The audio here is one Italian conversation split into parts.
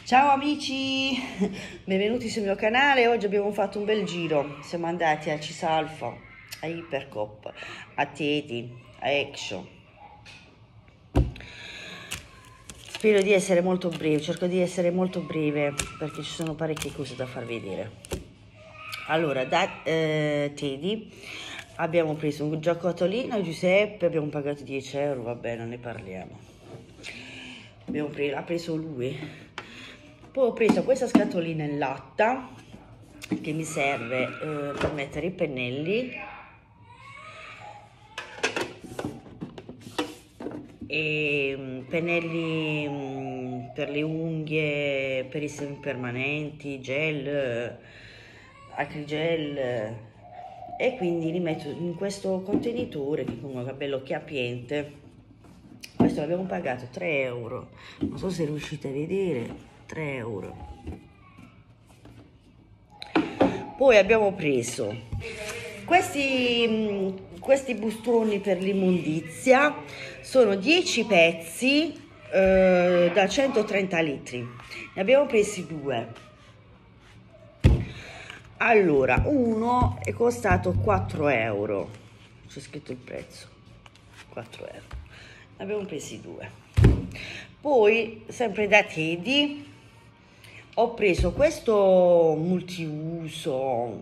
Ciao amici, benvenuti sul mio canale. Oggi abbiamo fatto un bel giro, siamo andati a Cisalfa, a Ipercoop, a Teti, a Action. Spero di essere molto breve, cerco di essere molto breve perché ci sono parecchie cose da far vedere. Allora, da Tedi abbiamo preso un giocattolino Giuseppe, abbiamo pagato 10 euro, vabbè, non ne parliamo. Ha preso lui. Poi ho preso questa scatolina in latta che mi serve per mettere i pennelli e pennelli per le unghie, per i semipermanenti, gel, acrigel, e quindi li metto in questo contenitore che comunque è bello chiappiente. Questo l'abbiamo pagato 3 euro, non so se riuscite a vedere, 3 euro. Poi abbiamo preso questi bustoni per l'immondizia, sono 10 pezzi da 130 litri, ne abbiamo presi 2. Allora, uno è costato 4 euro, c'è scritto il prezzo, 4 euro, ne abbiamo presi 2. Poi, sempre da Tedi, ho preso questo multiuso,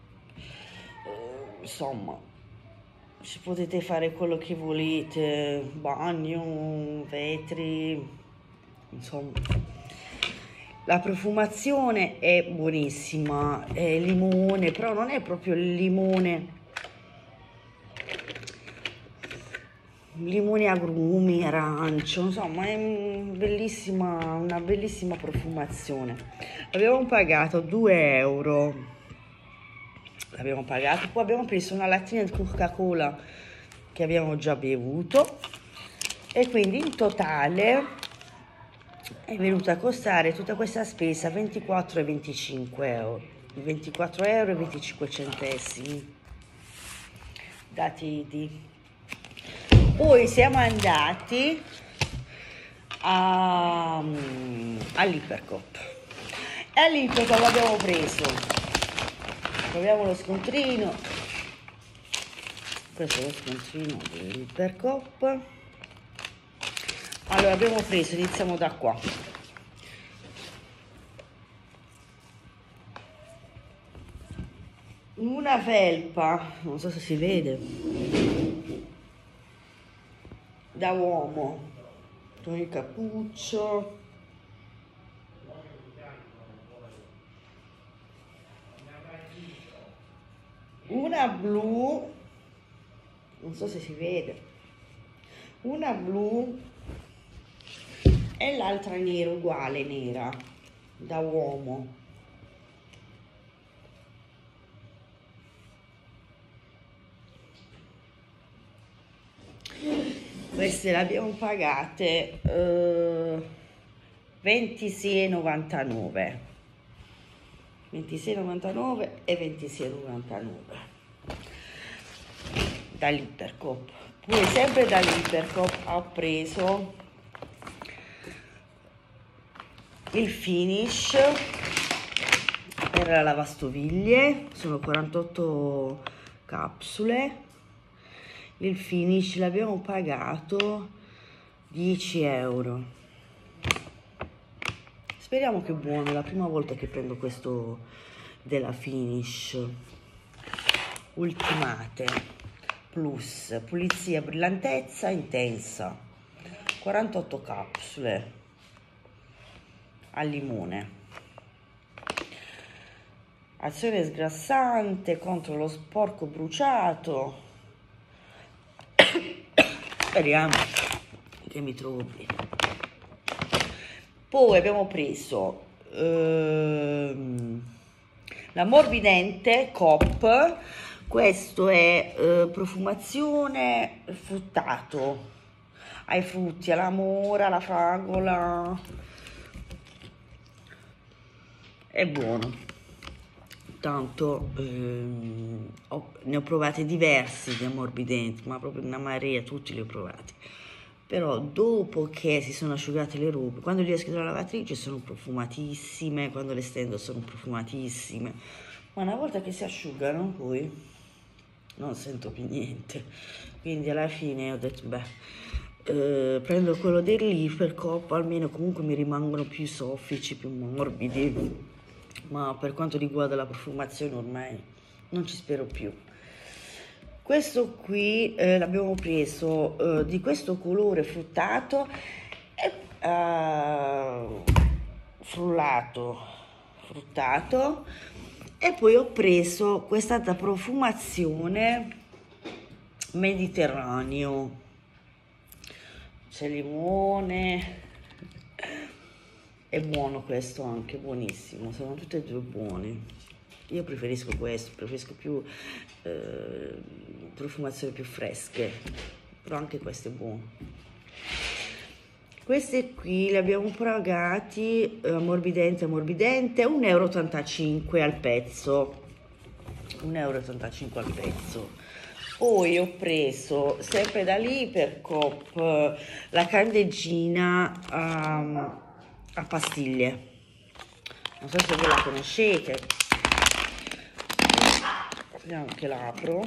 insomma, ci potete fare quello che volete, bagno, vetri, insomma. La profumazione è buonissima, è limone, però non è proprio il limone agrumi, arancio, insomma è una bellissima profumazione. Abbiamo pagato 2 euro, l'abbiamo pagato. Poi abbiamo preso una lattina di Coca-Cola che abbiamo già bevuto e quindi in totale è venuta a costare tutta questa spesa 24,25 euro, 24 euro e 25 centesimi da Tedi. Poi siamo andati all'Ipercoop e all'Ipercoop l'abbiamo preso. Proviamo lo scontrino. Questo è lo scontrino dell'Ipercoop. Allora abbiamo preso, iniziamo da qua. Una felpa, non so se si vede, da uomo con il cappuccio, una blu, non so se si vede, una blu e l'altra nera, uguale nera, da uomo. Queste le abbiamo pagate 26,99, 26,99 e 26,99 dall'Ipercoop. Poi sempre dall'Ipercoop ho preso il Finish per la lavastoviglie, sono 48 capsule. Il Finish l'abbiamo pagato 10 euro. Speriamo che è buono, è la prima volta che prendo questo della Finish. Ultimate Plus, pulizia, brillantezza intensa, 48 capsule al limone, azione sgrassante contro lo sporco bruciato. Speriamo che mi trovo bene. Poi abbiamo preso l'ammorbidente Coop. Questo è profumazione fruttato, ai frutti, alla mora, alla fragola, è buono. Tanto ne ho provati diversi di ammorbidenti, ma proprio una marea, tutti li ho provati. però dopo che si sono asciugate le robe, quando le esco dalla lavatrice sono profumatissime, quando le stendo sono profumatissime, ma una volta che si asciugano poi non sento più niente, quindi alla fine ho detto beh, prendo quello dell'Ipercop, almeno comunque mi rimangono più soffici, più morbidi, ma per quanto riguarda la profumazione ormai non ci spero più. Questo qui l'abbiamo preso di questo colore fruttato e fruttato, e poi ho preso questa profumazione mediterraneo, c'è limone, è buono questo anche, buonissimo, sono tutte e due buone. Io preferisco questo, preferisco più profumazioni più fresche, però anche questo è buono. Questi qui li abbiamo pagati ammorbidente, 1,85 € al pezzo. 1,85 € al pezzo. Poi ho preso sempre dall'Ipercop la candeggina a pastiglie. Non so se voi la conoscete. Vediamo che la apro.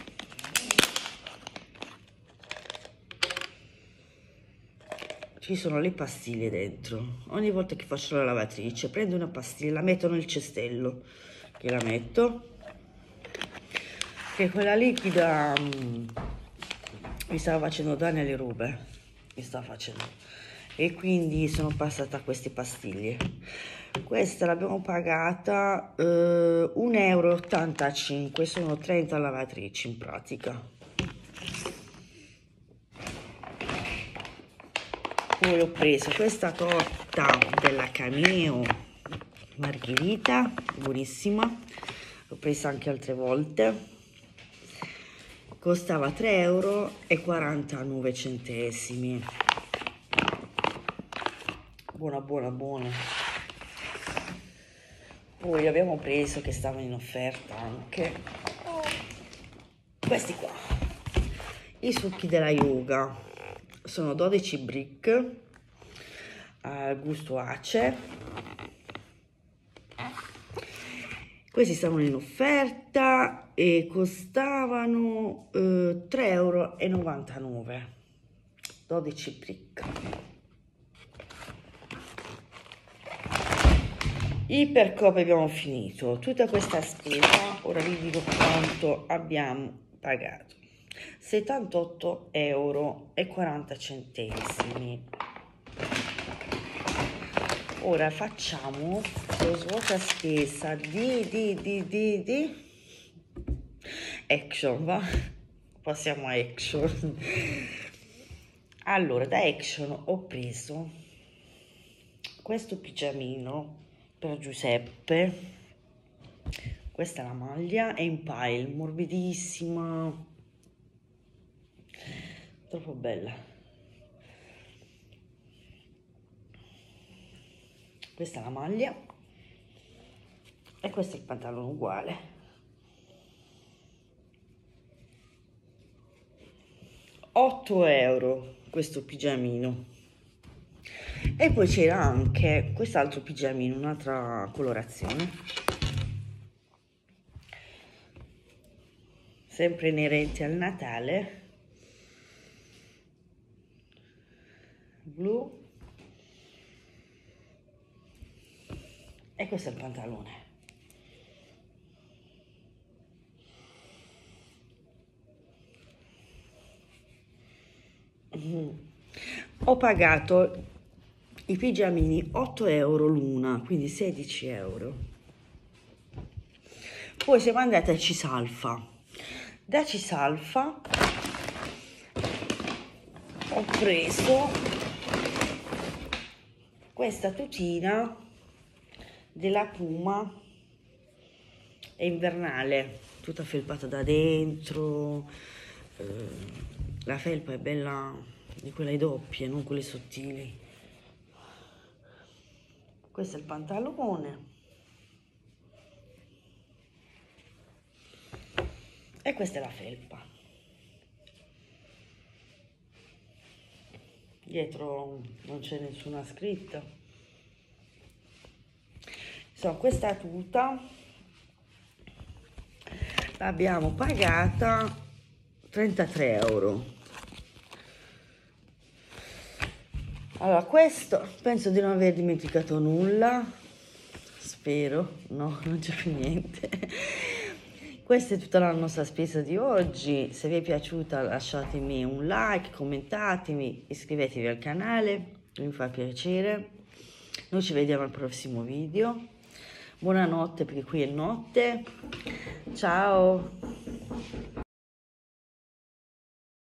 Ci sono le pastiglie dentro. Ogni volta che faccio la lavatrice prendo una pastiglia, la metto nel cestello, che la metto, che quella liquida mi stava facendo danni alle robe, mi sta facendo, e quindi sono passata a queste pastiglie. Questa l'abbiamo pagata 1,85 €, sono 30 lavatrici in pratica. Poi ho preso questa torta della Cameo Margherita, buonissima, l'ho presa anche altre volte, costava 3,49 €, buona buona buona. Poi abbiamo preso, che stavano in offerta anche, questi qua, i succhi della Yoga, sono 12 brick al gusto ace. Questi stavano in offerta e costavano 3,99 €, 12 brick. Ipercop abbiamo finito tutta questa spesa, ora vi dico quanto abbiamo pagato: 78,40 €. Ora facciamo lo svuota spesa di Action, va? Passiamo a Action. Allora, da Action ho preso questo pigiamino per Giuseppe. Questa è la maglia, è in pile, morbidissima, troppo bella. Questa è la maglia e questo è il pantalone uguale. €8 questo pigiamino. E poi c'era anche quest'altro pigiamino, un'altra colorazione, sempre inerente al Natale, blu, e questo è il pantalone. Ho pagato i pigiamini 8 € l'una, quindi 16 €. Poi siamo andati a Cisalfa. Da Cisalfa ho preso questa tutina della Puma, è invernale, tutta felpata da dentro, la felpa è bella di quelle doppie, non quelle sottili. Questo è il pantalone e questa è la felpa. dietro non c'è nessuna scritta. Insomma, questa tuta l'abbiamo pagata 33 euro. Allora, questo penso di non aver dimenticato nulla, spero, no, non c'è più niente. Questa è tutta la nostra spesa di oggi. Se vi è piaciuta lasciatemi un like, commentatemi, iscrivetevi al canale, mi fa piacere. Noi ci vediamo al prossimo video. Buonanotte, perché qui è notte. Ciao.